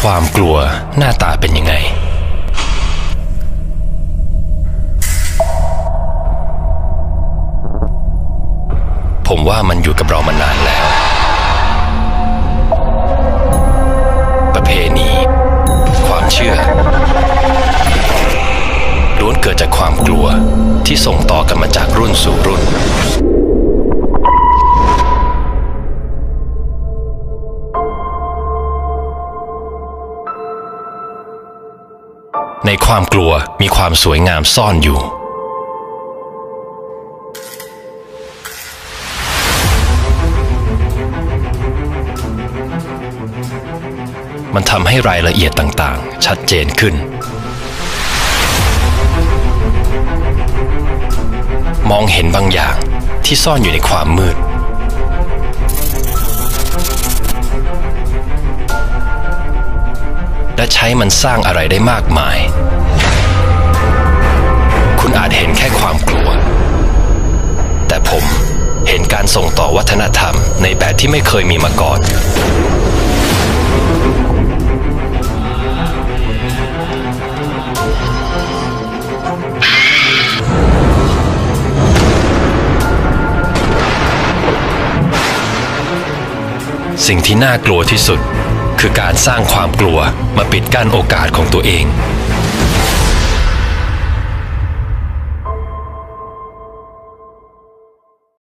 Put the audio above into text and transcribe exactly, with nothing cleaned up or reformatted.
ความกลัวหน้าตาเป็นยังไงผมว่ามันอยู่กับเรามานานแล้วประเพณีความเชื่อล้วนเกิดจากความกลัวที่ส่งต่อกันมาจากรุ่นสู่รุ่นในความกลัวมีความสวยงามซ่อนอยู่มันทำให้รายละเอียดต่างๆชัดเจนขึ้นมองเห็นบางอย่างที่ซ่อนอยู่ในความมืดและใช้มันสร้างอะไรได้มากมายคุณอาจเห็นแค่ความกลัวแต่ผมเห็นการส่งต่อวัฒนธรรมในแบบที่ไม่เคยมีมาก่อนสิ่งที่น่ากลัวที่สุดคือการสร้างความกลัวมาปิดกั้นโอกาสของตัวเอง